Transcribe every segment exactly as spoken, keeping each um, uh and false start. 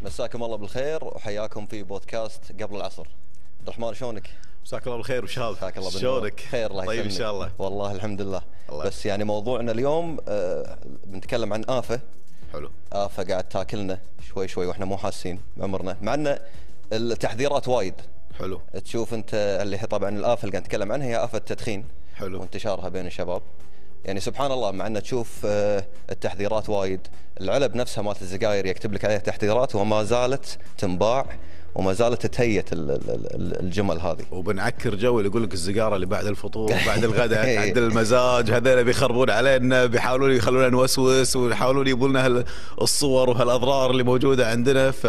مساكم الله بالخير وحياكم في بودكاست قبل العصر. عبد الرحمن شلونك؟ مساك الله بالخير وشهاب. مساك الله بالنور. شلونك؟ خير الله طيب ان شاء الله. والله الحمد لله. الله. بس يعني موضوعنا اليوم آه بنتكلم عن آفة. حلو. آفة قاعد تاكلنا شوي شوي واحنا مو حاسين بعمرنا، مع ان التحذيرات وايد. حلو. تشوف انت اللي هي طبعا الآفة اللي قاعد نتكلم عنها هي آفة التدخين. حلو. وانتشارها بين الشباب. يعني سبحان الله، مع ان تشوف آه التحذيرات وايد، العلب نفسها مالت السجاير يكتب لك عليها تحذيرات وما زالت تنباع وما زالت تتهيت الجمل هذه. وبنعكر جو اللي يقول لك السيجاره اللي بعد الفطور وبعد الغداء تعدل المزاج، هذول بيخربون علينا، بيحاولون يخلونا نوسوس ويحاولون يجيبون لنا الصور وهالاضرار اللي موجوده عندنا. ف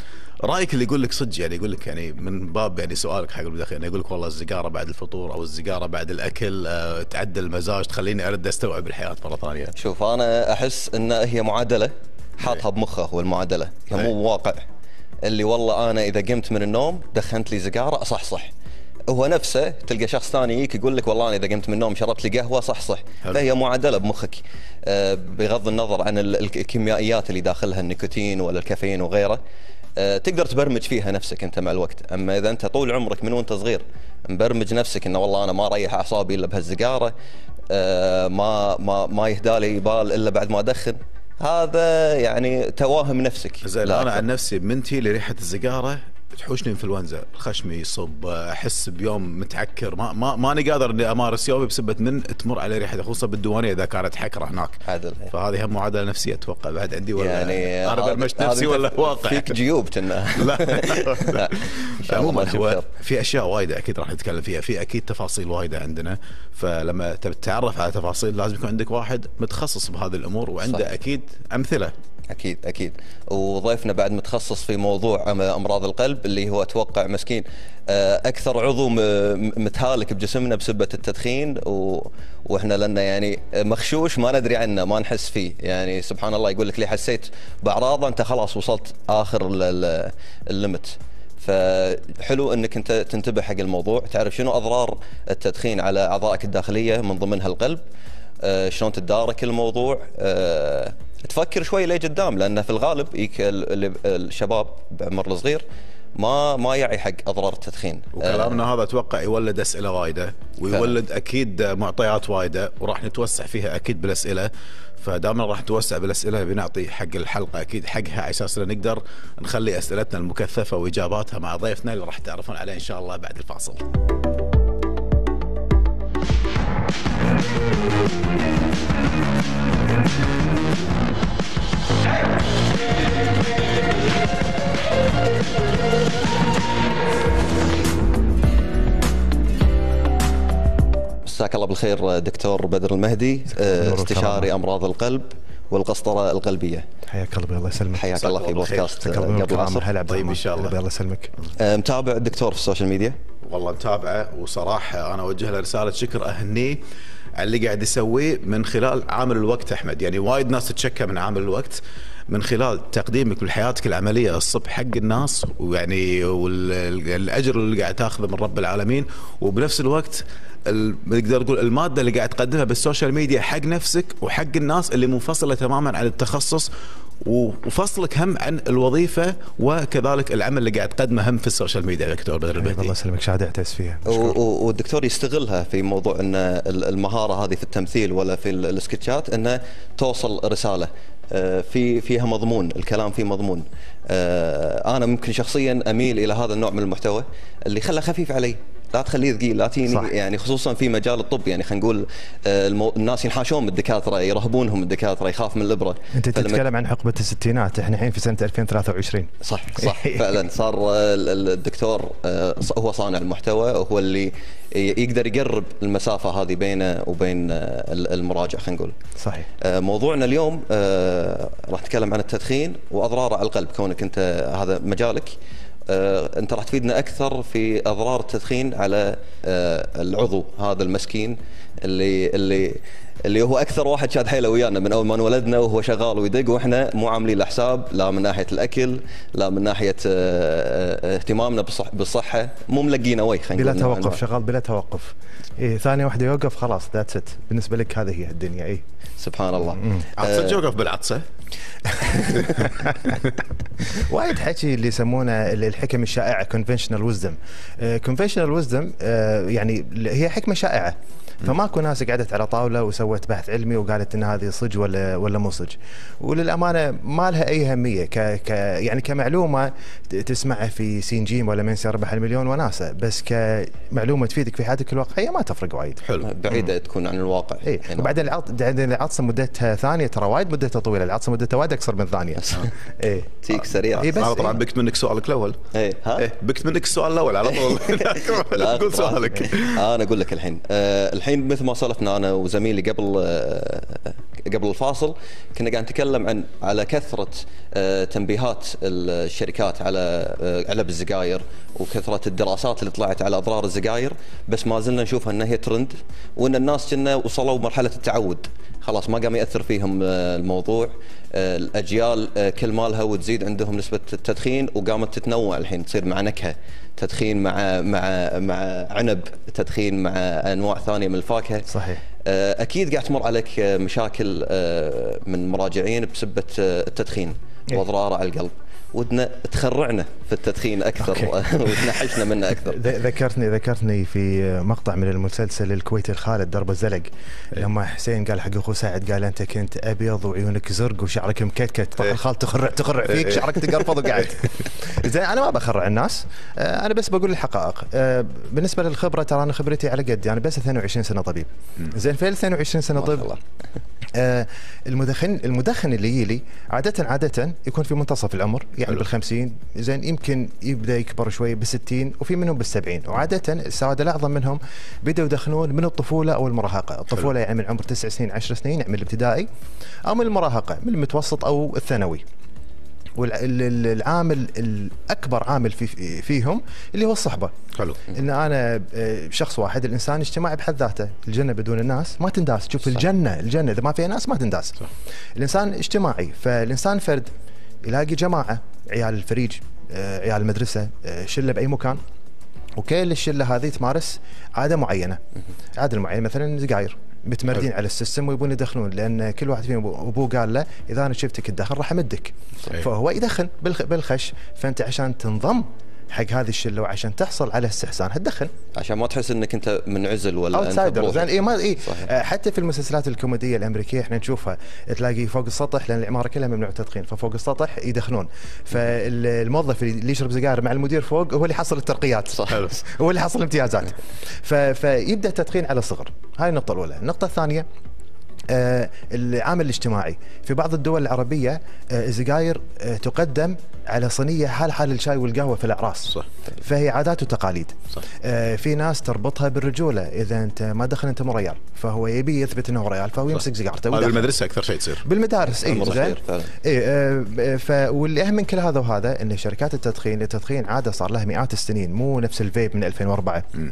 رايك اللي يقول لك صدق، يعني يقول لك يعني من باب يعني سؤالك حق المداخل، يعني يقول لك والله السيجاره بعد الفطور او السيجاره بعد الاكل أه تعدل المزاج، تخليني ارد استوعب الحياه مره ثانيه. شوف انا احس ان هي معادله حاطها بمخه، هو المعادله هي مو واقع. اللي والله انا اذا قمت من النوم دخنت لي سيجاره اصحصح، هو نفسه تلقى شخص ثاني يجيك يقول لك والله انا اذا قمت من النوم شربت لي قهوه صحصح. فهي معادله بمخك أه بغض النظر عن الكيميائيات اللي داخلها النيكوتين ولا الكافيين وغيره. أه تقدر تبرمج فيها نفسك انت مع الوقت. اما اذا انت طول عمرك من وانت صغير مبرمج نفسك انه والله انا ما اريح اعصابي الا بهالسيجاره، أه ما ما ما يهدالي بال الا بعد ما ادخن، هذا يعني توهم نفسك. زين انا عن نفسي بنتي لريحه السيجاره تحوشني انفلونزا، خشمي يصب، احس بيوم متعكر، ما ما ماني قادر اني امارس يومي بسبه من تمر على ريحه، خصوصا بالديوانيه اذا كانت حكره هناك. عدل. فهذه هم معادله نفسيه اتوقع بعد عندي، ولا يعني انا برمجت نفسي ولا واقع؟ فيك جيوب كنا. لا لا ان شاء الله ما نشوف خير. في اشياء وايده اكيد راح نتكلم فيها، في اكيد تفاصيل وايده عندنا، فلما تتعرف على تفاصيل لازم يكون عندك واحد متخصص بهذه الامور وعنده صح. اكيد امثله. اكيد اكيد. وضيفنا بعد متخصص في موضوع امراض القلب، اللي هو اتوقع مسكين اكثر عضو متهالك بجسمنا بسبه التدخين، و... واحنا لنا يعني مخشوش ما ندري عنه ما نحس فيه. يعني سبحان الله يقول لك لي حسيت باعراضه انت خلاص وصلت اخر الليمت. فحلو انك انت تنتبه حق الموضوع، تعرف شنو اضرار التدخين على اعضائك الداخليه من ضمنها القلب، أه شلون تدارك الموضوع، أه تفكر شوي ليه قدام، لانه في الغالب الشباب بعمر الصغير ما ما يعي حق اضرار التدخين. وكلامنا آه هذا اتوقع يولد اسئله وايده ويولد فعلا. اكيد معطيات وايده وراح نتوسع فيها اكيد بالاسئله، فدائما راح نتوسع بالاسئله بنعطي حق الحلقه اكيد حقها على اساس نقدر نخلي اسئلتنا المكثفه واجاباتها مع ضيفنا اللي راح تعرفون عليه ان شاء الله بعد الفاصل. مساك الله بالخير دكتور بدر المهدي، استشاري امراض القلب والقسطره القلبيه. حياك الله، الله يسلمك. حياك الله في بودكاست قبل العصر. طيب ان شاء الله. الله يسلمك. متابع الدكتور في السوشيال ميديا؟ والله متابعه، وصراحه انا اوجه له رساله شكر اهنيه على اللي قاعد يسويه من خلال عامل الوقت احمد. يعني وايد ناس تتشكى من عامل الوقت من خلال تقديمك لحياتك العمليه الصبح حق الناس، ويعني والاجر اللي قاعد تاخذه من رب العالمين، وبنفس الوقت نقدر نقول الماده اللي قاعد تقدمها بالسوشيال ميديا حق نفسك وحق الناس اللي منفصله تماما عن التخصص، وفصلك هم عن الوظيفه وكذلك العمل اللي قاعد تقدمه هم في السوشيال ميديا. دكتور بدر المهدي الله يسلمك، شهاده اعتز فيها. والدكتور يستغلها في موضوع ان المهاره هذه في التمثيل ولا في السكتشات انه توصل رساله في فيها مضمون، الكلام فيه مضمون. انا ممكن شخصيا اميل الى هذا النوع من المحتوى اللي خله خفيف علي، لا تخليه ثقيل، لا تيني صح. يعني خصوصا في مجال الطب، يعني خلينا نقول المو... الناس ينحاشون من الدكاتره، يرهبونهم الدكاتره، يخاف من الابره. انت تتكلم فلما... عن حقبه الستينات، احنا الحين في سنه ألفين وثلاثة وعشرين. صح صح فعلا صار الدكتور هو صانع المحتوى، وهو اللي يقدر يقرب المسافه هذه بينه وبين المراجع خلينا نقول. صحيح. موضوعنا اليوم راح نتكلم عن التدخين واضراره على القلب، كونك انت هذا مجالك. آه، انت راح تفيدنا اكثر في اضرار التدخين على آه، العضو هذا المسكين اللي اللي اللي هو اكثر واحد شاد حيله ويانا من اول ما انولدنا وهو شغال ويدق، واحنا مو عاملين له حساب، لا من ناحيه الاكل لا من ناحيه آه، اهتمامنا بالصح بالصحه، مو ملقينا وي خلينا بلا توقف، شغال بلا توقف. إيه ثانيه واحده يوقف خلاص ذاتس ات، بالنسبه لك هذه هي الدنيا. ايه سبحان الله. عطسه يوقف بالعطسه وايد حكي اللي يسمونه الحكم الشائعه conventional wisdom. conventional wisdom يعني هي حكمه شائعه، فماكو ناس قعدت على طاوله وسوت بحث علمي وقالت ان هذه صج ولا ولا مو صج، وللامانه ما لها اي اهميه ك, ك يعني كمعلومه تسمعها في سين جيم ولا من سيربح المليون وناسه، بس كمعلومه تفيدك في حياتك الواقعيه ما تفرق وايد. حلو، بعيده تكون عن الواقع. اي يعني وبعدين العطسه مدتها ثانيه، ترى وايد مدتها طويله، العطسه مدتها وايد اكثر من ثانيه. اي تيك سريع. إيه انا طبعا بكت منك سؤالك الاول. اي ها إيه بكت منك السؤال الاول على طول. لا قول سؤالك. انا اقول لك الحين أه الحين مثل ما سولفنا انا وزميلي قبل أه قبل الفاصل، كنا قاعد نتكلم عن على كثره أه تنبيهات الشركات على أه علب السجاير، وكثره الدراسات اللي طلعت على اضرار السجاير، بس ما زلنا نشوفها انها هي ترند، وان الناس كنا وصلوا مرحله التعود، خلاص ما قام ياثر فيهم الموضوع. الاجيال كل مالها وتزيد عندهم نسبه التدخين، وقامت تتنوع الحين، تصير مع نكهه تدخين، مع مع مع عنب تدخين، مع انواع ثانيه من الفاكهه. صحيح. اكيد قاعد تمر عليك مشاكل من مراجعين بسبه التدخين واضراره على القلب، ودنا تخرعنا في التدخين اكثر وتنحشنا منه اكثر. ذكرتني ذكرتني في مقطع من المسلسل الكويتي الخالد درب الزلق، لما حسين قال حق اخوه سعد، قال انت كنت ابيض وعيونك زرق وشعرك مكتكت، طبعا الخال تخرع تخرع فيك، شعرك تقرفض وقاعد. زين انا ما بخرع الناس، انا بس بقول الحقائق. بالنسبه للخبره، ترى انا خبرتي على قدي، انا بس اثنين وعشرين سنه طبيب. زين في اثنين وعشرين سنه طب آه المدخن المدخن اللي يجي لي عاده عاده يكون في منتصف العمر، يعني بالخمسين، زين يمكن يبدا يكبر شوي بالستين، وفي منهم بالسبعين، وعاده السواد الاعظم منهم بدأوا يدخنون من الطفوله او المراهقه. الطفوله يعني من عمر تسع سنين عشر سنين، يعني من الابتدائي، او من المراهقه من المتوسط او الثانوي. والعامل الاكبر عامل في فيهم اللي هو الصحبه. حلو. ان انا شخص واحد، الانسان اجتماعي بحد ذاته، الجنه بدون الناس ما تنداس. شوف صح. الجنه الجنه اذا ما فيها ناس ما تنداس. صح. الانسان اجتماعي، فالانسان فرد يلاقي جماعه، عيال الفريج، عيال المدرسه، شله باي مكان، وكل الشله هذه تمارس عاده معينه. عاده معينه مثلا سجاير، متمردين على السيستم ويبون يدخنون، لان كل واحد فيهم ابوه قال له اذا انا شفتك تدخن راح امدك. فهو يدخن بالخش، فانت عشان تنضم حق هذه الشله وعشان تحصل على استحسان هتدخن، عشان ما تحس انك انت منعزل ولا اوتسايدر. زين اي ما اي حتى في المسلسلات الكوميديه الامريكيه احنا نشوفها، تلاقي فوق السطح، لان العماره كلها ممنوع التدخين، ففوق السطح يدخنون، فالموظف اللي يشرب سيجاره مع المدير فوق هو اللي يحصل الترقيات. صح. هو اللي يحصل الامتيازات. فيبدا التدخين على صغر. هاي النقطه الاولى. النقطه الثانيه، آه العامل الاجتماعي. في بعض الدول العربية آه السجاير آه تقدم على صينية حال حال الشاي والقهوة في الأعراس. صح. فهي عادات وتقاليد. صح. آه في ناس تربطها بالرجولة، إذا أنت ما دخل أنت مو ريال، فهو يبي يثبت أنه ريال، فهو يمسك سيجارته. بالمدرسة أكثر شيء تصير. بالمدارس إيه زين. إيه آه ف والأهم من كل هذا وهذا إن شركات التدخين التدخين عادة صار لها مئات السنين، مو نفس الفيب من ألفين وأربعة. م.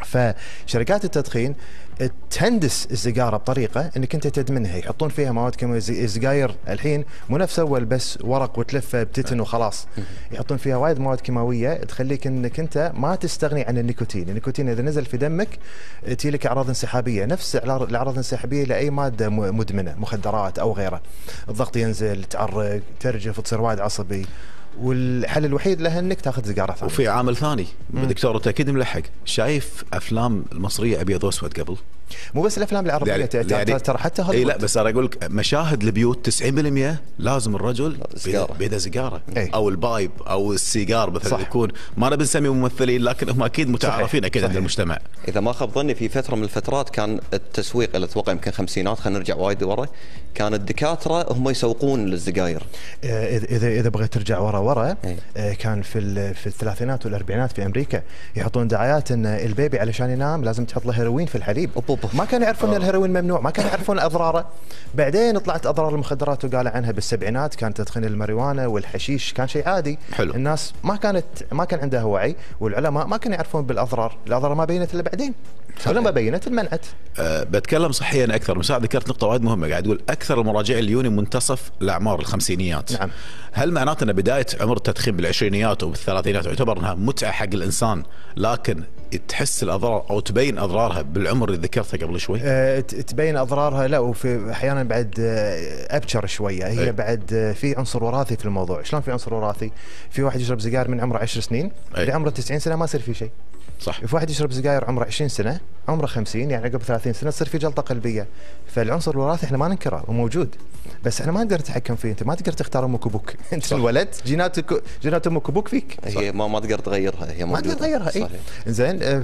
فشركات التدخين تهندس السيجاره بطريقه انك انت تدمنها، يحطون فيها مواد كيماويه. السجاير الحين مو نفس اول بس ورق وتلفه بتتن وخلاص، يحطون فيها وايد مواد كيماويه تخليك انك انت ما تستغني عن النيكوتين. النيكوتين اذا نزل في دمك تجي لك اعراض انسحابيه، نفس الاعراض الانسحابيه لاي ماده مدمنه، مخدرات او غيره. الضغط ينزل، تعرق، ترجف، تصير وايد عصبي. والحل الوحيد له انك تاخذ سيجاره ثانيه. وفي عامل ثاني دكتور، انت اكيد ملحق، شايف افلام المصريه ابيض واسود قبل؟ مو بس الافلام العربيه، يعني ترى ترى حتى هوليوود. اي لا بس انا اقول لك مشاهد البيوت تسعين بالمئة لازم الرجل بيده سيجاره او البايب او السيجار مثلا. يكون ما نبي نسمي ممثلين، لكن هم اكيد متعارفين اكيد عند المجتمع. اذا ما خاب ظني في فتره من الفترات كان التسويق اللي اتوقع يمكن خمسينات، خلينا نرجع وايد ورا، كان الدكاتره هم يسوقون للسجاير. اذا اذا بغيت ترجع ورا ورا كان في في الثلاثينات والاربعينات في امريكا يحطون دعايات ان البيبي علشان ينام لازم تحط له هيروين في الحليب. ما كانوا يعرفون ان الهيروين ممنوع، ما كانوا يعرفون اضراره. بعدين طلعت اضرار المخدرات وقال عنها بالسبعينات، كان تدخين الماريوانا والحشيش كان شيء عادي. حلو. الناس ما كانت ما كان عندها وعي، والعلماء ما كانوا يعرفون بالاضرار، الاضرار ما بينت الا بعدين. ولما بينت المنعت. أه بتكلم صحيا اكثر. مساعد ذكرت نقطه وايد مهمه، قاعد يقول اكثر المراجعين اليوني منتصف الاعمار الخمسينيات. نعم. هل معناته ان بدايه عمر التدخين بالعشرينيات وبالثلاثينات يعتبر انها متعه حق الانسان، لكن تحس الاضرار او تبين اضرارها بالعمر اللي ذكرته قبل شوي؟ أه تبين اضرارها، لا، وفي احيانا بعد ابشر شويه هي أي. بعد في عنصر وراثي في الموضوع. شلون في عنصر وراثي؟ في واحد يشرب سيجار من عمره عشر سنين لعمره تسعين سنه ما يصير في شيء. صح. في واحد يشرب سجاير عمره عشرين سنه، عمره خمسين، يعني قبل ثلاثين سنه تصير في جلطه قلبيه. فالعنصر الوراثي احنا ما ننكره وموجود، بس احنا ما نقدر نتحكم فيه. انت ما تقدر تختار امك وابوك انت صح. الولد جيناتك جينات امك وابوك فيك، هي ما ما تقدر تغيرها، هي ما تقدر تغيرها. اي زين.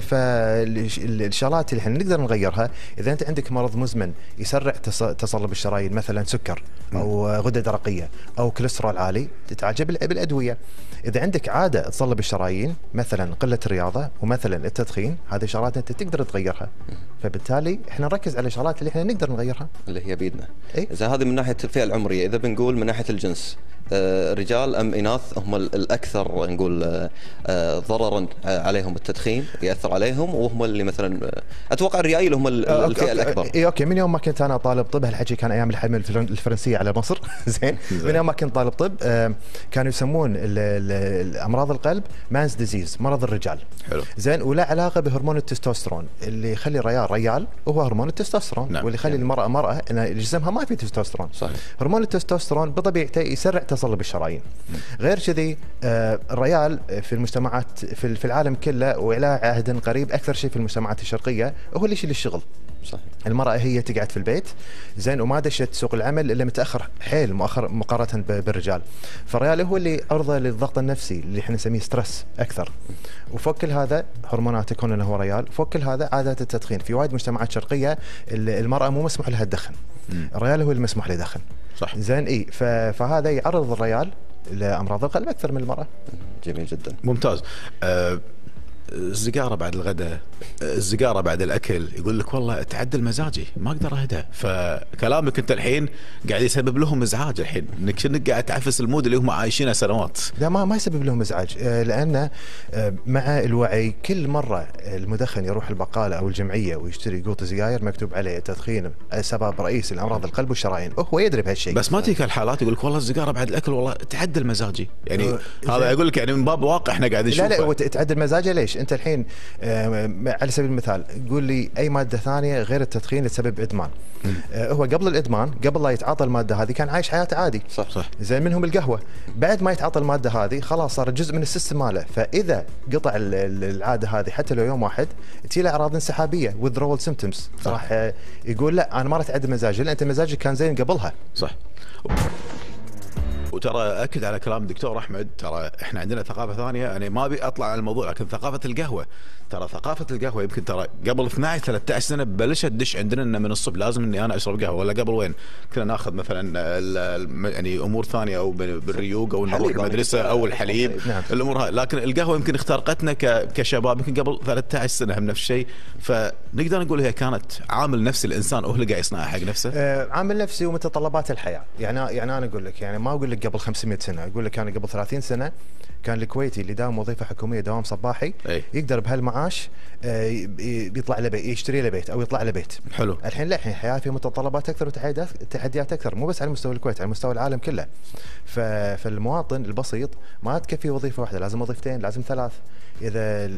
فالشغلات اللي احنا نقدر نغيرها، اذا انت عندك مرض مزمن يسرع تصلب الشرايين، مثلا سكر او غده درقيه او كوليسترول عالي، تتعالج بالادويه. اذا عندك عاده تصلب الشرايين، مثلا قله الرياضه ومثلا التدخين، هذه شغلات انت تقدر تغيرها. فبالتالي احنا نركز على الشغلات اللي احنا نقدر نغيرها، اللي هي بيدنا. إيه؟ اذا هذه من ناحيه الفئه العمريه، اذا بنقول من ناحيه الجنس، آه رجال ام اناث هم الاكثر نقول آه ضررا عليهم التدخين، ياثر عليهم، وهم اللي مثلا اتوقع الريايل هم الفئه أوكي الاكبر. اي اوكي. من يوم ما كنت انا طالب طب، هالحكي كان ايام الحمله الفرنسيه على مصر زين. من يوم ما كنت طالب طب آه كانوا يسمون امراض القلب مانز ديزيز، مرض الرجال. حلو. زين. ولا علاقه بهرمون التستوستيرون اللي يخلي الرجال رجال، وهو هرمون التستوستيرون. نعم. واللي يخلي المراه مراه ان جسمها ما في تستوستيرون. صحيح. هرمون التستوستيرون بطبيعته يسرع تصلب الشرايين. غير كذي آه الرجال في المجتمعات في, في العالم كله والى عهد قريب اكثر شيء في المجتمعات الشرقيه هو اللي يشيل الشغل. صح. المرأة هي تقعد في البيت زين، وما دشت سوق العمل الا متاخر حيل مؤخر مقارنة بالرجال. فالرجال هو اللي عرضة للضغط النفسي اللي احنا نسميه ستريس اكثر. وفوق كل هذا هرموناته، كون انه هو رجال، فوق كل هذا عادات التدخين. في وايد مجتمعات شرقية المرأة مو مسموح لها تدخن، الرجال هو اللي مسموح له يدخن. صح. زين. اي فهذا يعرض الرجال لامراض القلب اكثر من المرأة. جميل جدا. ممتاز. أه السيجاره بعد الغداء، السيجاره بعد الاكل، يقول لك والله تعدل مزاجي ما اقدر اهدى. فكلامك انت الحين قاعد يسبب لهم ازعاج الحين، انك شنك قاعد تعفس المود اللي هم عايشينه سنوات. لا، ما ما يسبب لهم ازعاج، لان مع الوعي كل مره المدخن يروح البقاله او الجمعيه ويشتري قوط سجاير مكتوب عليه التدخين سبب رئيسي لامراض القلب والشرايين، وهو يدري بهالشيء. بس ما تجيك الحالات يقول لك والله السيجاره بعد الاكل والله تعدل مزاجي، يعني هذا يقول لك يعني من باب واقع احنا قاعدين نشوفه. لا لا، تعدل مزاجه ليش؟ انت الحين على سبيل المثال قول لي اي ماده ثانيه غير التدخين تسبب ادمان. آه هو قبل الادمان، قبل لا يتعاطى الماده هذه كان عايش حياته عادي. صح صح. زين. منهم القهوه، بعد ما يتعاطى الماده هذه خلاص صار جزء من السيستم ماله. فاذا قطع العاده هذه حتى لو يوم واحد تجي له اعراض انسحابيه withdrawal symptoms، راح يقول لا انا ما راح اتعدل مزاجي لان انت مزاجك كان زين قبلها. صح. وترى اكد على كلام الدكتور احمد، ترى احنا عندنا ثقافه ثانيه، انا ما ابي اطلع على الموضوع، لكن ثقافه القهوه، ترى ثقافه القهوه يمكن ترى قبل اثنعش ثلاثة عشر سنه بلشت تدش عندنا انه من الصبح لازم اني انا اشرب قهوه، ولا قبل وين كنا ناخذ مثلا يعني امور ثانيه او بالريوق او نروح المدرسه او الحليب. نعم. الامور هاي، لكن القهوه يمكن اخترقتنا كشباب يمكن قبل ثلاثة عشر سنه هم نفس الشيء. فنقدر نقول هي كانت عامل نفسي الانسان هو اللي قاعد يصنعها حق نفسه. آه عامل نفسي ومتطلبات الحياه. يعني يعني انا اقول لك، يعني ما اقول لك قبل خمسمئة سنه، اقول لك انا قبل ثلاثين سنه كان الكويتي اللي داوم وظيفه حكوميه دوام صباحي أي. يقدر بهالمعاش بيطلع له بيت، يشتري له بيت او يطلع له بيت. حلو. الحين لا، الحين الحياه فيها متطلبات اكثر وتحديات اكثر، مو بس على مستوى الكويت، على مستوى العالم كله. فالمواطن البسيط ما تكفي وظيفه واحده، لازم وظيفتين، لازم ثلاث. اذا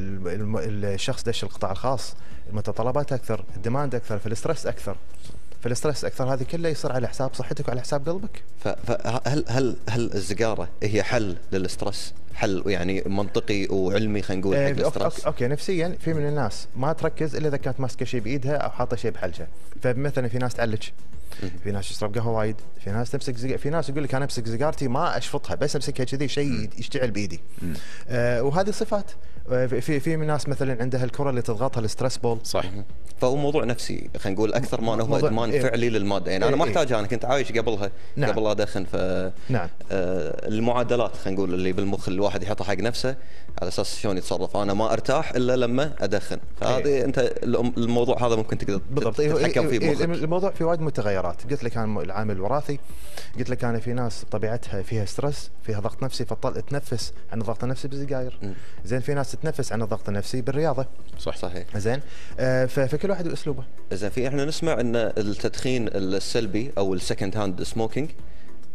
الشخص دش القطاع الخاص المتطلبات اكثر، الديماند اكثر، فالستريس اكثر. فالستريس اكثر هذه كله يصير على حساب صحتك وعلى حساب قلبك. فهل هل هل السيجاره هي حل للستريس؟ حل يعني منطقي وعلمي خلينا نقول حق الستريس؟ أوكي, اوكي نفسيا في من الناس ما تركز الا اذا كانت ماسكه شيء بايدها او حاطه شيء بحلجها. فمثلا في ناس تعلج، في ناس تشرب قهوه وايد، في ناس تمسك زج... في ناس يقول لك انا امسك سيجارتي ما اشفطها بس امسكها كذي شيء يشتعل بايدي. آه وهذه صفات. في في من ناس مثلا عندها الكره اللي تضغطها الستريس بول. صح. فهو موضوع نفسي خلينا نقول اكثر ما هو ادمان إيه فعلي للماده. يعني انا ما احتاجها، انا كنت عايش قبلها. نعم. قبل لا ادخن. ف نعم. آه المعادلات خلينا نقول اللي بالمخ الواحد يحطها حق نفسه على اساس شلون يتصرف. انا ما ارتاح الا لما ادخن. فهذه إيه. انت الموضوع هذا ممكن تقدر تتحكم فيه بمخك. الموضوع في وايد متغيرات. قلت لك انا العامل الوراثي، قلت لك انا في ناس طبيعتها فيها ستريس، فيها ضغط نفسي، فتطل تنفس عن الضغط النفسي بالسجاير. زين. في ناس تتنفس عن الضغط النفسي بالرياضه. صح. صحيح. زين. آه فكل واحد واسلوبه. زين. في احنا نسمع ان التدخين السلبي او السكند هاند سموكينج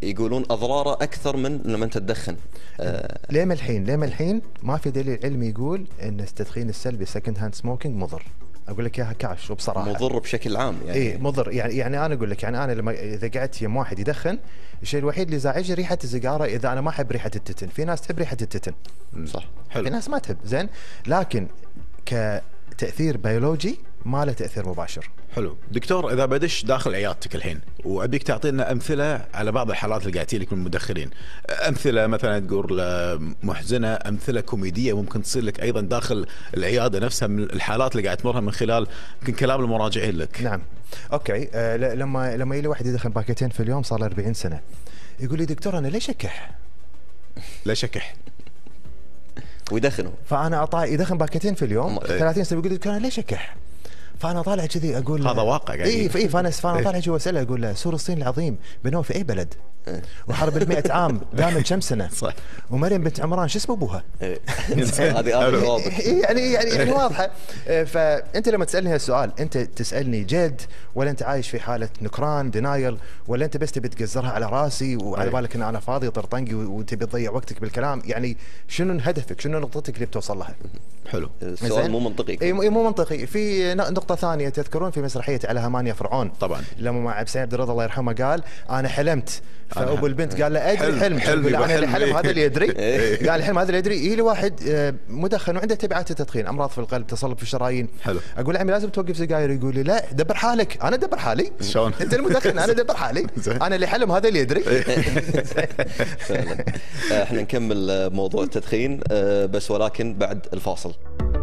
يقولون اضراره اكثر من لما انت تدخن. آه ليه ما الحين ليه ما الحين ما في دليل علمي يقول ان التدخين السلبي سكند هاند سموكينج مضر. اقول لك اياها كاش وبصراحه مضر بشكل عام يعني. اي مضر يعني يعني انا اقول لك يعني انا لما اذا قعدت يم واحد يدخن، الشيء الوحيد اللي يزعجني ريحه السيجاره. اذا انا ما احب ريحه التتن، في ناس تحب ريحه التتن صح، حلو. في ناس ما تحب، زين، لكن كتاثير بيولوجي ما له تاثير مباشر. حلو دكتور، اذا بدش داخل عيادتك الحين وابيك تعطينا امثله على بعض الحالات اللي قاعد لك من المدخنين، امثله مثلا تقول محزنه، امثله كوميديه ممكن تصير لك ايضا داخل العياده نفسها من الحالات اللي قاعد تمرها من خلال يمكن كلام المراجعين لك. نعم اوكي. آه لما لما يجي واحد يدخن باكيتين في اليوم صار له أربعين سنه، يقول لي دكتور انا ليش اكح؟ ليش اكح؟ ويدخنوا. فانا اطالع يدخن باكيتين في اليوم ثلاثين سنه، يقول لي دكتور انا ليش اكح؟ فانا طالع كذي اقول هذا واقع قاعد. اي اي فانا فانا طالع جوا اساله اقول له سور الصين العظيم بنوه في اي بلد؟ وحرب المئة عام دامت كم سنه؟ صح. ومريم بنت عمران شو اسمه ابوها؟ هذه هذه واضح. يعني يعني يعني واضحه. فانت لما تسالني هالسؤال انت تسالني جد ولا انت عايش في حاله نكران دينايل، ولا انت بس تبي تقزرها على راسي وعلى بالك ان انا فاضي طرطنقي وتبي تضيع وقتك بالكلام؟ يعني شنو هدفك؟ شنو نقطتك اللي بتوصل لها؟ حلو. السؤال مو منطقي. اي مو منطقي. في نقطه ثانيه، تذكرون في مسرحيه على هامانيا فرعون؟ طبعا. لما مع عبد السلام عبد الرضا الله يرحمه قال انا حلمت، فابو البنت قال له ادري حلم حلم, حلم حلم انا الحلم هذا اللي يدري. إيه. قال الحلم هذا اللي يدري. يجي لي واحد مدخن وعنده تبعات التدخين، امراض في القلب، تصلب في الشرايين. حلو. اقول له عمي لازم توقف سجاير، يقول لي لا دبر حالك. انا دبر حالي؟ شلون؟ انت المدخن انا دبر حالي. انا اللي حلم هذا اللي يدري. فعلا. احنا نكمل موضوع التدخين بس ولكن بعد الفاصل.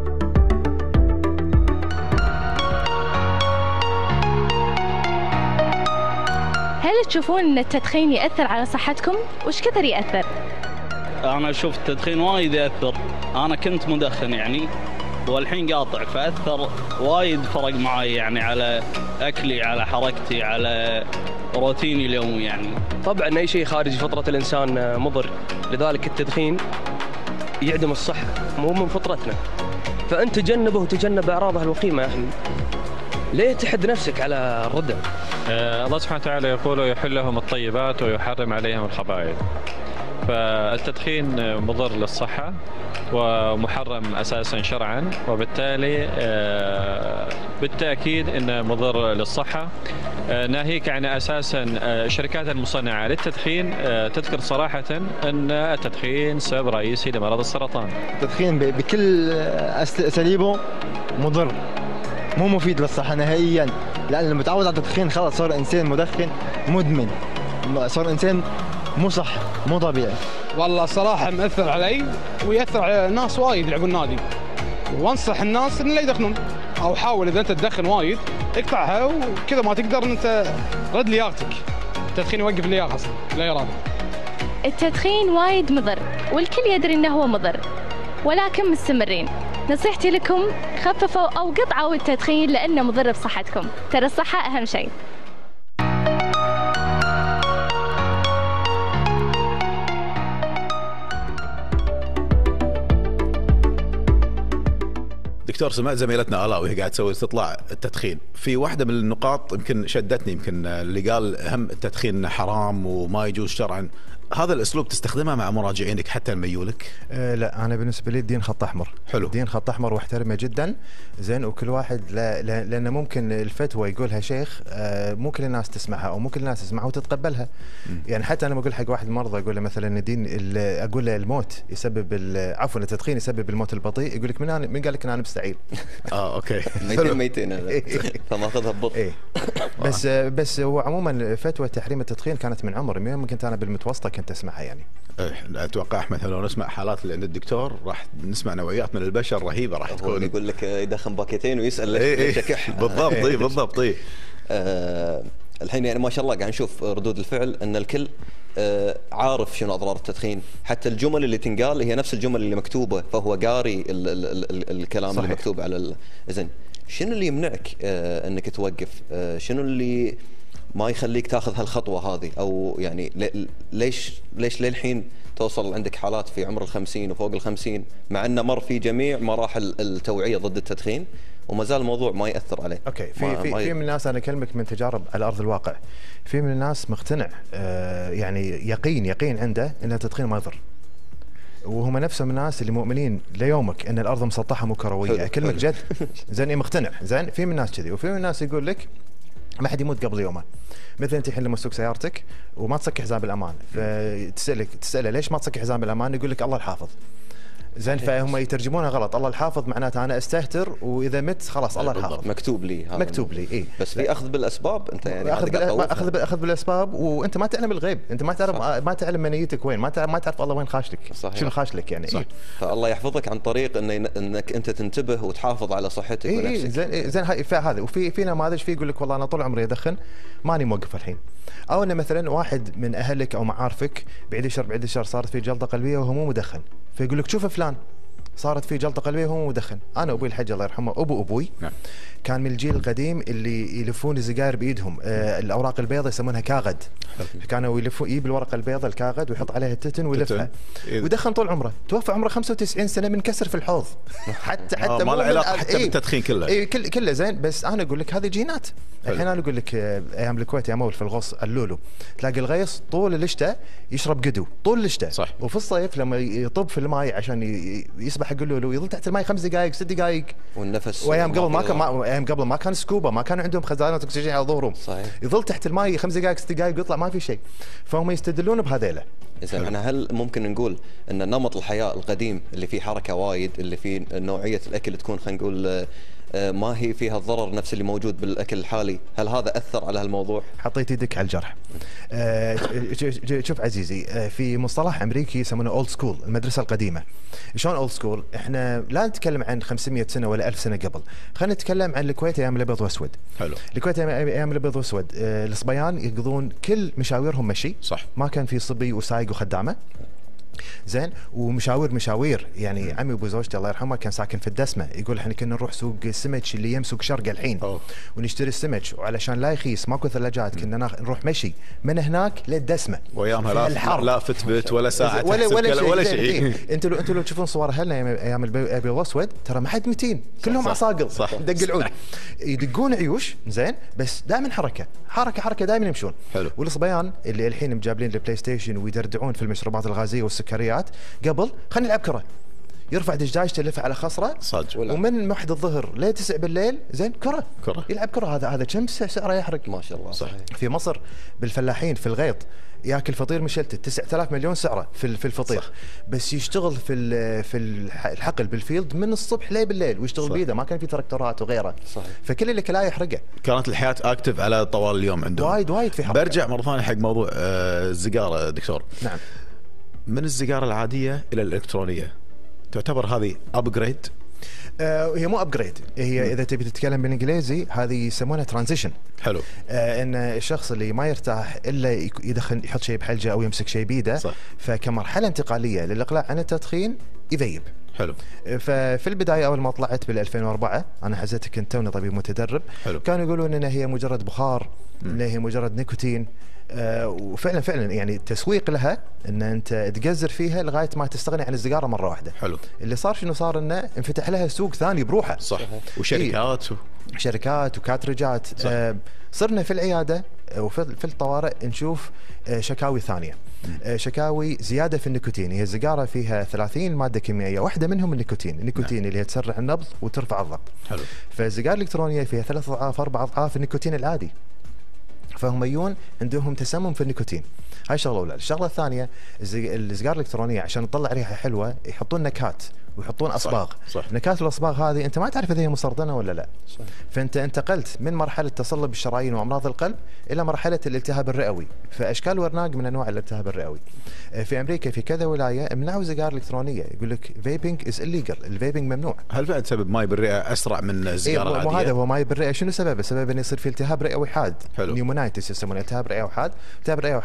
هل تشوفون ان التدخين يأثر على صحتكم؟ وش كثر يأثر؟ انا اشوف التدخين وايد يأثر. انا كنت مدخن يعني والحين قاطع، فأثر وايد، فرق معي يعني على اكلي، على حركتي، على روتيني اليومي يعني. طبعا اي شيء خارج فطرة الانسان مضر، لذلك التدخين يعدم الصحة، مو من فطرتنا. فانت تجنبه وتجنب اعراضه الوخيمة يا اخي. ليه تحد نفسك على الردة؟ آه الله سبحانه وتعالى يقول يحل لهم الطيبات ويحرم عليهم الخبائث. فالتدخين مضر للصحة ومحرم أساسا شرعا، وبالتالي آه بالتأكيد أنه مضر للصحة. آه ناهيك عن أساسا آه الشركات المصنعة للتدخين آه تذكر صراحة أن التدخين سبب رئيسي لمرض السرطان. التدخين بكل أساليبه مضر، مو مفيد للصحة نهائيا، لأن اللي متعود على التدخين خلاص صار إنسان مدخن مدمن، صار إنسان مو صح، مو طبيعي. والله صراحة مأثر علي ويأثر على ناس وايد يلعبون نادي، وانصح الناس إن لا يدخنون، أو حاول إذا أنت تدخن وايد اقطعها، وكذا ما تقدر إن أنت رد لياقتك. التدخين يوقف اللياقة أصلا لا إرادة. التدخين وايد مضر والكل يدري إنه هو مضر، ولكن مستمرين. نصيحتي لكم خففوا أو قطعوا التدخين لأنه مضر بصحتكم، ترى الصحة أهم شيء. دكتور، سمعت زميلتنا آلاء وهي قاعد تسوي استطلاع التدخين، في واحدة من النقاط يمكن شدتني، يمكن اللي قال هم التدخين حرام وما يجوز شرعا. هذا الاسلوب تستخدمه مع مراجعينك حتى الميولك؟ أه لا، انا بالنسبه لي الدين خط احمر. حلو. الدين خط احمر واحترمه جدا، زين. وكل واحد لا لا لان ممكن الفتوى يقولها شيخ أه مو كل الناس تسمعها، او مو كل الناس تسمعها وتتقبلها. م. يعني حتى انا بقول حق واحد مرضى، اقول له مثلا الدين، اقول له الموت يسبب، عفوا التدخين يسبب الموت البطيء، يقول لك من أنا من قال لك ان انا مستعيل؟ اه اوكي. ميتين ميتين فماخذها ببطء. إيه. بس بس هو عموما فتوى تحريم التدخين كانت من عمر، يوم كنت انا بالمتوسطه كنت اسمعها يعني. اتوقع احمد لو نسمع حالات اللي عند الدكتور راح نسمع نوعيات من البشر رهيبه راح تكون. يقول لك يدخن باكيتين ويسال ليش ايه ليش اكح. بالضبط. اي بالضبط. اي آه الحين يعني ما شاء الله قاعد نشوف ردود الفعل ان الكل آه عارف شنو اضرار التدخين، حتى الجمل اللي تنقال هي نفس الجمل اللي مكتوبه، فهو قاري ال ال ال ال الكلام صحيح. اللي مكتوب على زين. شنو اللي يمنعك آه انك توقف؟ آه شنو اللي ما يخليك تاخذ هالخطوه هذه؟ او يعني ليش ليش للحين توصل عندك حالات في عمر الخمسين وفوق الخمسين مع انه مر في جميع مراحل التوعيه ضد التدخين وما زال الموضوع ما ياثر عليه؟ اوكي، في في في من الناس، انا اكلمك من تجارب على ارض الواقع، في من الناس مقتنع آه يعني يقين يقين عنده ان التدخين ما يضر، وهم نفسهم الناس اللي مؤمنين ليومك ان الارض مسطحه مو كرويه. اكلمك جد، زين مقتنع. زين في من الناس كذي، وفي من الناس يقول لك ما حد يموت قبل يومه. مثل انت الحين لما تسوق سيارتك وما تصك حزام بالامان، فتسالك تساله ليش ما تصك حزام بالامان؟ يقول لك الله الحافظ. زين، فهم يترجمونها غلط. الله الحافظ معناته انا استهتر واذا مت خلاص الله الحافظ، مكتوب لي هذا مكتوب لي. اي بس في اخذ بالاسباب. انت يعني اخذ اخذ اخذ بالاسباب، وانت ما تعلم الغيب، انت ما تعرف صح. ما تعلم منيتك وين، ما تعرف ما تعرف الله وين خاشلك، شنو خاشلك يعني. صح. إيه؟ فالله يحفظك عن طريق إن انك انت تنتبه وتحافظ على صحتك إيه ونفسك. زين زين هذا. وفي في نماذج في يقول لك والله انا طول عمري ادخن ماني موقف الحين، او انه مثلا واحد من اهلك او معارفك بعد الشر بعد الشر صارت فيه جلطه قلبيه وهو مو مدخن، فيقول لك شوف فلان صارت فيه جلطه قلبيه وهو مدخن. انا ابوي الحج الله يرحمه، ابو ابوي نعم. كان من الجيل القديم اللي يلفون السجاير بايدهم، آه الاوراق البيضاء يسمونها كاغد، كانوا يلفون يجيب الورقه البيضاء الكاغد ويحط عليها التتن ويلفها، ودخن طول عمره، توفى عمره خمسة وتسعين سنه من كسر في الحوض. حتى حتى ما له علاقه حتى إيه بالتدخين كله. اي كل كله زين. بس انا اقول لك هذه جينات. الحين انا اقول لك ايام الكويت يا مول في الغوص اللولو تلاقي الغيص طول الشتاء يشرب قدو طول الشتاء، صح. وفي الصيف لما يطب في الماء عشان يسبح حق اللولو يظل تحت الماء خمس دقائق ست دقائق والنفس. وايام قبل ما كان ما ايام قبل ما كان سكوبا، ما كان عندهم خزانات اكسجين على ظهورهم، صحيح. يظل تحت الماء خمس دقائق ست دقائق ويطلع ما في شيء، فهم يستدلون بهذيله. إذا احنا هل ممكن نقول ان نمط الحياه القديم اللي فيه حركه وايد، اللي فيه نوعيه الاكل تكون خلينا نقول ما هي فيها الضرر نفس اللي موجود بالاكل الحالي، هل هذا اثر على هالموضوع؟ حطيت يدك على الجرح. آه شوف عزيزي، آه في مصطلح امريكي يسمونه اولد سكول، المدرسه القديمه. شلون اولد سكول؟ احنا لا نتكلم عن خمسمية سنه ولا ألف سنه قبل، خلينا نتكلم عن الكويت ايام الابيض واسود. حلو. الكويت ايام الابيض واسود، آه الصبيان يقضون كل مشاويرهم مشي، صح. ما كان في صبي وسايق وخدامه. زين، ومشاوير مشاوير يعني مم. عمي ابو زوجتي الله يرحمه كان ساكن في الدسمه، يقول احنا كنا نروح سوق السمك اللي يم سوق شرقه الحين أوه. ونشتري السمك، وعلشان لا يخيس ماكو ثلاجات كنا نروح مشي من هناك للدسمه. وايامها لا لا فتبت ولا ساعه ولا ولا شيء, ولا شيء. إيه. انتوا لو انتوا لو تشوفون صور اهلنا ايام الابيض والاسود ترى ما حد متين، كلهم عصاقل دق العود يدقون عيوش. زين، بس دائما حركه حركه حركه دائما يمشون. حلو. والصبيان اللي الحين مجابلين البلاي ستيشن ويدردعون في المشروبات الغازيه والسكريات، قبل خلينا نلعب كره، يرفع دجاجته يلف على خصره صدق، ومن واحد الظهر ل تسعة بالليل زين كره كره يلعب كره. هذا هذا كم سعره يحرق ما شاء الله. صحيح. في مصر بالفلاحين في الغيط ياكل فطير مشلتت تسعة آلاف مليون سعره في في الفطير، صح. بس يشتغل في في الحقل بالفيلد من الصبح لي بالليل ويشتغل بيده، ما كان في تراكتورات وغيره. صحيح. فكل اللي كلاه يحرقه. كانت الحياه اكتف على طوال اليوم عندهم وايد وايد في حركه. برجع مره ثانيه حق موضوع السيجاره دكتور. نعم. من السيجاره العاديه الى الالكترونيه تعتبر هذه ابجريد؟ آه هي مو ابجريد، هي م. اذا تبي تتكلم بالانجليزي هذه يسمونها ترانزيشن. حلو. آه ان الشخص اللي ما يرتاح الا يدخن يحط شيء بحلجه او يمسك شيء بيده، صح. فكمرحله انتقاليه للاقلاع عن التدخين يذيب. حلو. ففي البدايه اول ما طلعت بال ألفين وأربعة انا حزتها كنت توني طبيب متدرب. حلو. كانوا يقولون انها هي مجرد بخار، انها هي مجرد نيكوتين. آه وفعلا فعلا يعني التسويق لها ان انت تقزر فيها لغايه ما تستغني عن السيجاره مره واحده. حلو. اللي صار شنو صار انه انفتح لها سوق ثاني بروحه. صح. وشركات إيه؟ و... شركات وكاترجات. آه صرنا في العياده وفي في الطوارئ نشوف آه شكاوي ثانيه. آه شكاوي زياده في النيكوتين. هي السيجاره فيها ثلاثين ماده كيميائيه، واحده منهم النيكوتين، النيكوتين نعم. اللي هي تسرع النبض وترفع الضغط. حلو. فالسيجاره الالكترونيه فيها ثلاث اضعاف اربع اضعاف النيكوتين العادي، فهم يجون عندهم تسمم في النيكوتين. هاي شغله اولى. الشغله الثانيه السيجاره الالكترونيه عشان تطلع ريحه حلوه يحطون نكهات ويحطون اصباغ. صح. صح. نكهات الاصباغ هذه انت ما تعرف اذا هي مسرطنه ولا لا. صح. فانت انتقلت من مرحله تصلب الشرايين وامراض القلب الى مرحله الالتهاب الرئوي، فاشكال ورناق من انواع الالتهاب الرئوي. في امريكا في كذا ولايه منعوا السيجاره الالكترونيه، يقول لك فيبنج از الليجل، الفيبنج ممنوع. هل فعلا سبب ماي بالرئه اسرع من السيجاره العاديه؟ مو هذا هو ماي بالرئه، شنو سببه؟ سبب انه يصير في التهاب رئوي حاد، نيومونايتس يسمونه التهاب رئوي حاد. التهاب رئوي حاد يسوي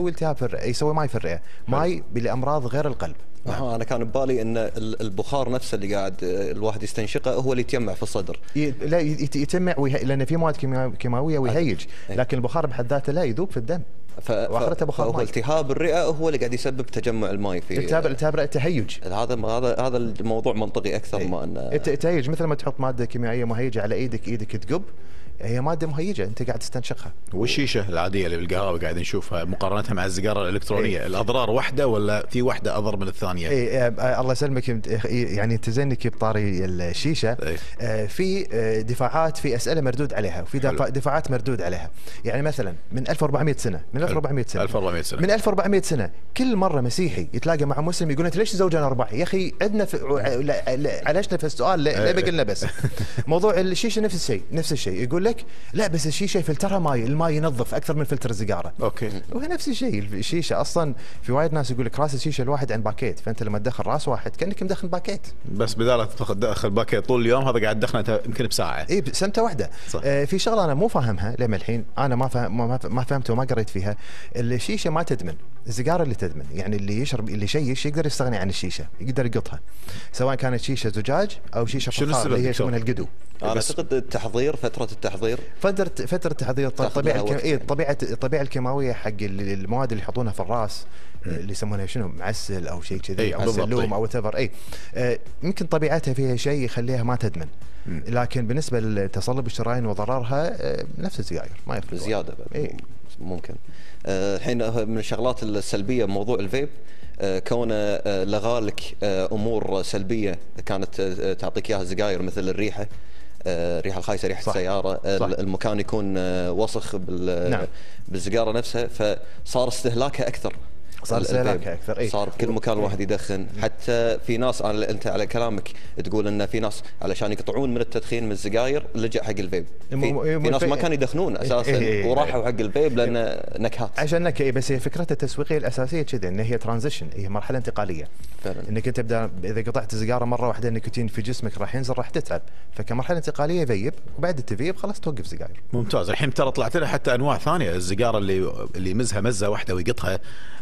يسوي التهاب في الرئه، يسوي ماي في الرئه، ماي لامراض غير القلب. نعم. انا كان ببالي ان البخار نفسه اللي قاعد الواحد يستنشقه هو اللي يتجمع في الصدر. لا يتجمع ويه... لان في مواد كيماويه ويهيج، لكن البخار بحد ذاته لا يذوب في الدم. ف... واخرته بخار ماء. التهاب الرئه هو اللي قاعد يسبب تجمع الماء في التهاب التهاب الرئه تهيج. هذا هذا هذا الموضوع منطقي اكثر. أي. ما انه تهيج مثل ما تحط ماده كيميائيه مهيجه على ايدك، ايدك تقب، هي ماده مهيجه انت قاعد تستنشقها. والشيشه العاديه اللي بالقهوه قاعد نشوفها مقارنتها مع السيجاره الالكترونيه، إيه؟ الاضرار واحده ولا في واحده اضر من الثانيه؟ اي آه الله يسلمك، يعني انت زينك بطاري الشيشه. إيه؟ آه في دفاعات، في اسئله مردود عليها، وفي دفاعات مردود عليها. يعني مثلا من ألف وأربعمية سنه، من ألف وأربعمية سنه ألف وأربعمية سنه من ألف وأربعمية سنه كل مره مسيحي يتلاقى مع مسلم يقول انت ليش زوجنا اربعه؟ يا اخي عندنا عالجنا في السؤال ليه بقلنا بس موضوع الشيشه نفس الشيء نفس الشيء يقول لك لا بس الشيشه فلترها ماي، الماي ينظف اكثر من فلتر السيجاره. اوكي. وهو نفس الشيء الشيشه اصلا في وايد ناس يقول لك راس الشيشه الواحد عن باكيت، فانت لما تدخل راس واحد كانك مدخل باكيت. بس بدال تدخل باكيت طول اليوم هذا قاعد تدخله يمكن بساعه. اي بسمته واحده. آه في شغله انا مو فاهمها لما الحين انا ما فهم ما, ما فهمته وما قريت فيها. الشيشه ما تدمن، السيجاره اللي تدمن. يعني اللي يشرب اللي يشيش يقدر يستغني عن الشيشه، يقدر يقطها سواء كانت شيشه زجاج او شيشه فخار اللي هي يسمونها القدو. انا اعتقد التحضير، فتره التحضير فتره فتره التحضير الطبيعه الكيم... إيه الطبيعه الطبيعه الكيماويه حق المواد اللي يحطونها في الراس اللي يسمونها شنو معسل او شيء كذي او سلوم او تفر اي آه يمكن طبيعتها فيها شيء يخليها ما تدمن. م. لكن بالنسبه لتصلب الشرايين وضررها آه نفس السجاير ما يفرق زياده. إيه؟ ممكن الحين آه من الشغلات السلبيه بموضوع الفيب آه كونه آه لغالك آه امور سلبيه كانت آه تعطيك اياها السجاير، مثل الريحه، الريحه الخايسه، ريحه السياره، المكان يكون وسخ بال نعم. بالسيجاره نفسها، فصار استهلاكها اكثر. صار استهلاكها اكثر. اي صار بكل مكان الواحد يدخن. حتى في ناس، أنا انت على كلامك تقول ان في ناس علشان يقطعون من التدخين من السجاير لجأ حق الفيب. في, في ناس ما كانوا يدخنون اساسا إيه إيه وراحوا حق الفيب لان نكهات. عشان نكهه. بس هي فكرتها التسويقيه الاساسيه كذا ان هي ترانزيشن، هي مرحله انتقاليه فعلا. انك انت تبدا اذا قطعت سيجاره مره واحده النيكوتين في جسمك راح ينزل، راح تتعب، فكمرحله انتقاليه فيب، وبعد التفيب خلاص توقف سجاير. ممتاز. الحين ترى طلعت لنا حتى انواع ثانيه السيجاره اللي اللي يمزها مزه واحده ويقطها.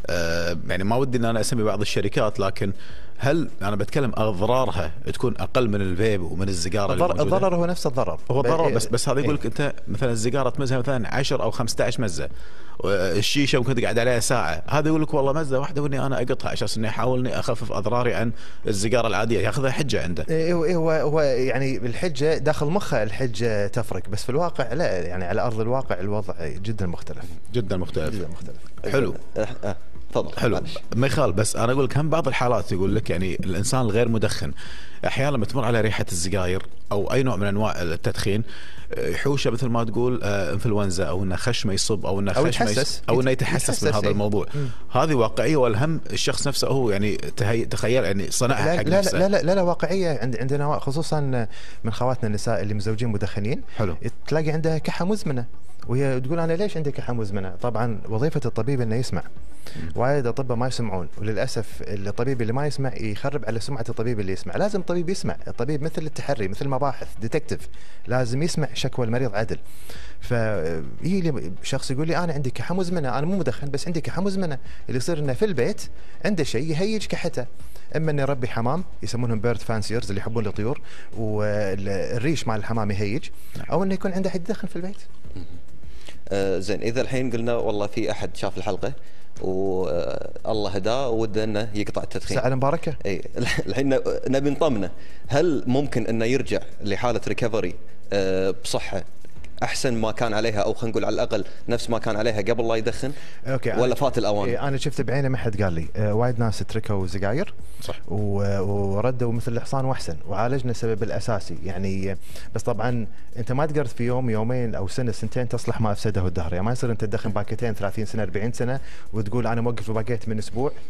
آه يعني ما ودي ان انا اسمي بعض الشركات، لكن هل انا بتكلم اضرارها تكون اقل من الفيب ومن السيجاره؟ الضرر, الضرر هو نفس الضرر، هو ضرر بس بس هذا يقول لك انت مثلا السيجاره تمزها مثلا عشرة او خمسة عشر مزه، الشيشه ممكن تقعد عليها ساعه، هذا يقول لك والله مزه واحده واني انا اقطها عشان اني احاول اني اخفف اضراري عن السيجاره العاديه، ياخذها حجه عنده. هو هو يعني الحجه داخل مخه الحجه تفرق، بس في الواقع لا، يعني على ارض الواقع الوضع جدا مختلف جدا مختلف جدا مختلف. حلو. تفضل. حلو ما يخال. بس انا اقول لك هم بعض الحالات يقول لك يعني الانسان الغير مدخن احيانا لما تمر على ريحه السجاير او اي نوع من انواع التدخين يحوشه مثل ما تقول آه انفلونزا، او انه خشمه يصب، او انه خشمه يتحسس او انه يتحسس, يتحسس من هذا الموضوع. م. هذه واقعيه ولا هم الشخص نفسه هو يعني تخيل يعني صنعها لا حق لا نفسه؟ لا لا لا, لا واقعيه. عند عندنا خصوصا من خواتنا النساء اللي مزوجين مدخنين. حلو. تلاقي عندها كحه مزمنه وهي تقول انا ليش عندي كحه مزمنه؟ طبعا وظيفه الطبيب انه يسمع. وايد اطباء ما يسمعون، وللاسف الطبيب اللي ما يسمع يخرب على سمعه الطبيب اللي يسمع. لازم الطبيب يسمع، الطبيب مثل التحري، مثل المباحث، ديتكتيف، لازم يسمع شكوى المريض عدل. فهي لي شخص يقول لي انا عندي كحه مزمنه، انا مو مدخن بس عندي كحه مزمنه، اللي يصير انه في البيت عنده شيء يهيج كحته، اما انه يربي حمام يسمونهم بيرد فانسيرز اللي يحبون الطيور والريش مال الحمام يهيج، او انه يكون عنده حد يدخن في البيت. آه زين، اذا الحين قلنا والله في احد شاف الحلقه والله هداه وده انه يقطع التدخين، ساعة مباركه. اي الحين نبي نطمنه، هل ممكن انه يرجع لحاله ريكفري آه بصحه احسن ما كان عليها، او خلينا نقول على الاقل نفس ما كان عليها قبل لا يدخن؟ أوكي. ولا فات الاوان؟ إيه انا شفت بعيني، ما حد قال لي. آه وايد ناس تركوا سجاير صح وردوا مثل الحصان واحسن، وعالجنا السبب الاساسي يعني. بس طبعا انت ما تقدر في يوم يومين او سنه سنتين تصلح ما افسده الدهر، يعني ما يصير انت تدخن باكيتين ثلاثين سنه أربعين سنه وتقول انا موقف الباكيت من اسبوع.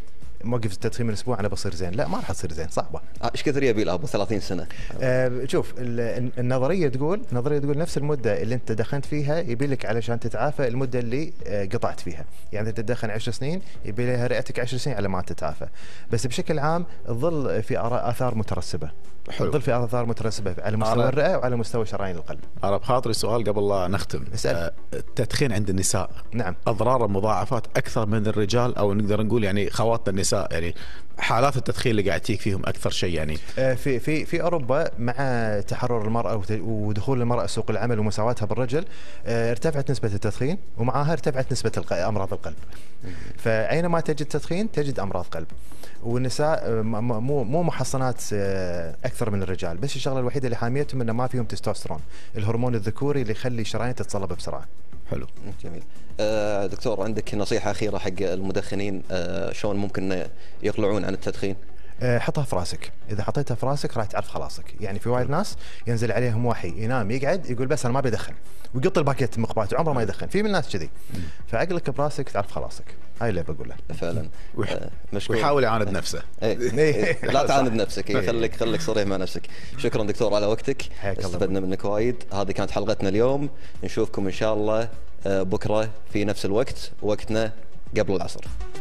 موقف التدخين من اسبوع انا بصير زين، لا ما راح تصير زين، صعبه. ايش كثر يبي له ابو ثلاثين سنه؟ آه شوف النظريه تقول النظريه تقول نفس المده اللي انت دخنت فيها يبي لك علشان تتعافى المده اللي آه قطعت فيها، يعني انت تدخن عشر سنين يبي لها رئتك عشر سنين على ما تتعافى، بس بشكل عام تظل في آثار مترسبه. حلو. تظل في آثار مترسبه على مستوى الرئه وعلى مستوى شرايين القلب. انا بخاطري سؤال قبل لا نختم. اسأل. التدخين عند النساء نعم اضرار مضاعفات اكثر من الرجال، او نقدر نقول يعني خواتنا النساء، يعني حالات التدخين اللي قاعد تيك فيهم اكثر شيء يعني؟ في في في اوروبا مع تحرر المراه ودخول المراه سوق العمل ومساواتها بالرجل ارتفعت نسبه التدخين، ومعها ارتفعت نسبه امراض القلب. فاينما تجد تدخين تجد امراض قلب. والنساء مو مو محصنات اكثر من الرجال، بس الشغله الوحيده اللي حاميتهم انه ما فيهم تستوستيرون، الهرمون الذكوري اللي يخلي الشرايين تتصلب بسرعه. حلو جميل. آه دكتور عندك نصيحه اخيره حق المدخنين آه شلون ممكن يقلعون عن التدخين؟ حطها في راسك، اذا حطيتها في راسك راح تعرف خلاصك. يعني في وايد ناس ينزل عليهم وحي ينام يقعد يقول بس انا ما بيدخن ويقط الباكيت مقبات وعمره ما يدخن، في من الناس كذي. فعقلك براسك تعرف خلاصك، هاي اللي بقول له فعلا. مشكور. ويحاول يعاند نفسه. ايه. لا تعاند نفسك، خليك خليك صريح مع نفسك. شكرا دكتور على وقتك، استفدنا منك وايد. هذه كانت حلقتنا اليوم، نشوفكم ان شاء الله بكره في نفس الوقت، وقتنا قبل العصر.